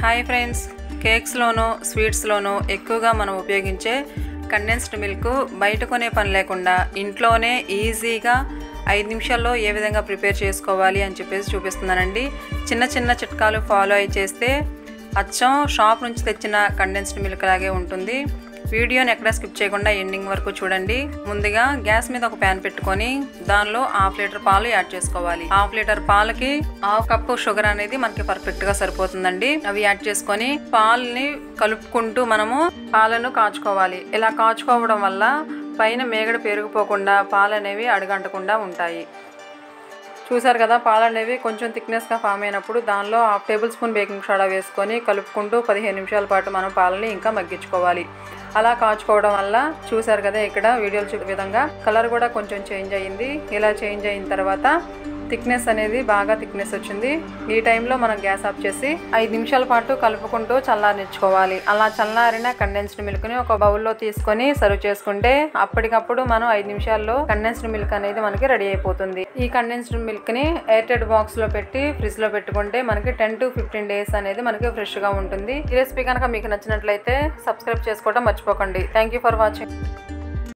Hi friends, కేక్స్లోనూ స్వీట్స్లోనూ ఎక్కువగా మనం ఉపయోగించే కండెన్స్డ్ మిల్క్ బయట కొనే పని లేకుండా ఇంట్లోనే ఈజీగా 5 నిమిషాల్లో ఏ విధంగా ప్రిపేర్ చేసుకోవాలి అని చెప్పేసి చూపిస్తున్నానండి. చిన్న చిన్న చిట్కాలు ఫాలో అయి చేస్తే అచ్చం షాప్ నుంచి తెచ్చిన కండెన్స్డ్ మిల్క్ లాగే ఉంటుంది. వీడియోని ఎక్కడ స్కిప్ చేయకుండా ఎండింగ్ వరకు చూడండి. ముందుగా గ్యాస్ మీద ఒక ప్యాన్ పెట్టుకొని దానిలో 1/2 లీటర్ పాలు యాడ్ చేసుకోవాలి. 1/2 లీటర్ పాలకి 1/2 కప్పు షుగర్ అనేది మనకి పర్ఫెక్ట్ గా సరిపోతుందండి. అవి యాడ్ చేసుకొని పాలని కలుపుకుంటూ మనము పాలను కాచుకోవాలి. ఇలా కాచుకోవడం వల్ల పైన మేగడ పెరిగిపోకుండా పాలు అనేవి అడుగంటకుండా ఉంటాయి. చూసారు కదా, పాలు అనేవి కొంచెం థిక్నెస్గా ఫామ్ అయినప్పుడు దానిలో 1/2 టేబుల్ స్పూన్ బేకింగ్ సోడా వేసుకొని కలుపుకుంటూ 15 నిమిషాల పాటు మనం పాలని ఇంకా మగ్గించుకోవాలి. అలా కాచుకోవడం వల్ల చూసారు కదా, ఇక్కడ వీడియోలు చూపే విధంగా కలర్ కూడా కొంచెం చేంజ్ అయ్యింది. ఇలా చేంజ్ అయిన తర్వాత థిక్నెస్ అనేది బాగా థిక్నెస్ వచ్చింది. ఈ టైంలో మనం గ్యాస్ ఆఫ్ చేసి 5 నిమిషాల పాటు కలుపుకుంటూ చల్లారించుకోవాలి. అలా చల్లారిన కండెన్స్డ్ మిల్క్ని ఒక బౌల్లో తీసుకొని సర్వ్ చేసుకుంటే అప్పటికప్పుడు మనం 5 నిమిషాల్లో కండెన్స్డ్ మిల్క్ అనేది మనకి రెడీ అయిపోతుంది. ఈ కండెన్స్డ్ మిల్క్ని ఎయిర్టైట్ బాక్స్లో పెట్టి ఫ్రిడ్జ్లో పెట్టుకుంటే మనకి 10 to 15 డేస్ అనేది మనకి ఫ్రెష్గా ఉంటుంది. ఈ రెసిపీ కనుక మీకు నచ్చినట్లయితే సబ్స్క్రైబ్ చేసుకోవడం మర్చిపోకండి. Thank you for watching.